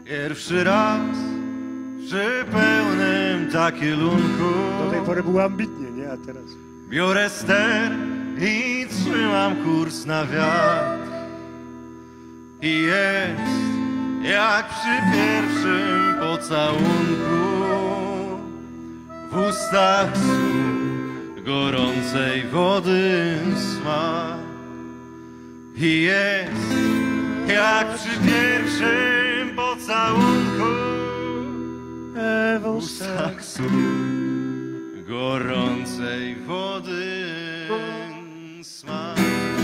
Pierwszy raz przy pełnym takielunku Do tej pory było ambitnie, nie? A teraz... biorę ster i trzymam kurs na wiatr. I jest jak przy pierwszym pocałunku, w ustach sól gorącej wody smak. I jest jak przy pierwszym pocałunku, w ustach sól gorącej wody smak.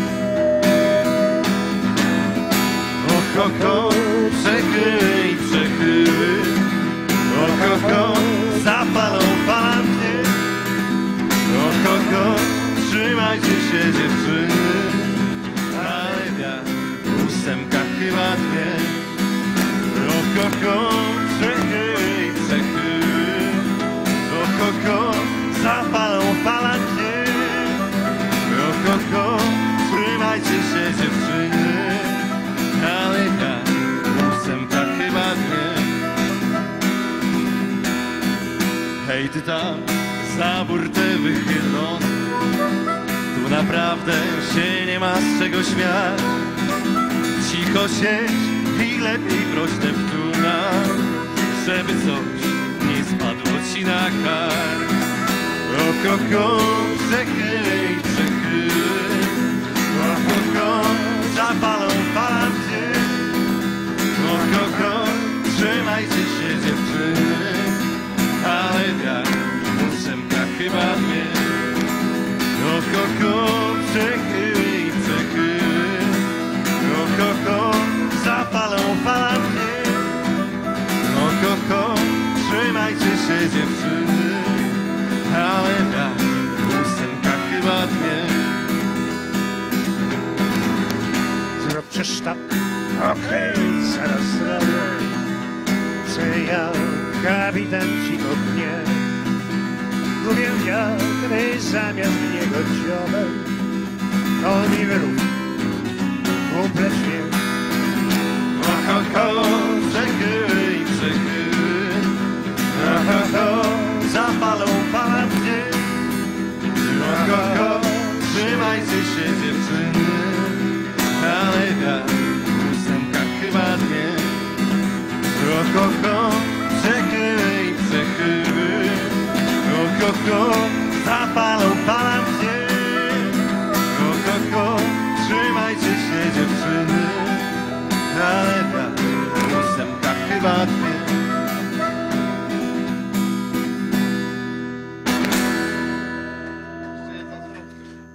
Och, och, och, przechyły, przechyły, och, och, och, zapalą falanty. Och, och, och, trzymajcie się dziewczyny, ale wiatr w ósemkach chyba dwie. Och, och, och, przechyły, przechyły, och, och, och, zapalą falanty. Och, och, och, trzymajcie się dziewczyny, ale ja w ósemkach chyba dwie. Hej ty tam, za burtę wychylony, tu naprawdę się nie ma z czego śmiać. Cicho siedź i lepiej proś Neptuna, żeby coś nie spadło ci na kark. Och, och, och, przechyły, przechyły, och, och, och, zapalą falanty. Och, och, och, trzymajcie się dziewczyny, ale wiatr w ósemkach chyba dwie. Och, och, och, przechyły, przechyły, och, och, och, zapalą falanty. Och, och, och, trzymajcie się dziewczyny, ale wiatr w ósemkach chyba dwie. Przecież tak, okej, zaraz zrobię, co ja, kapitan ci kopnie. Lubię wiatry zamiast niego dziobek, on mi wyrób, kompletnie. Och, och, och, przechyły, przechyły, och, och, och, zapalą falanty. Och, och, och, trzymajcie się dziewczyny, ale wiatr w ósemkach chyba dwie. Och, och, och, przechyły, przechyły, och, och, och, zapalą falanty. Och, och, och, trzymajcie się dziewczyny, ale wiatr w ósemkach chyba dwie.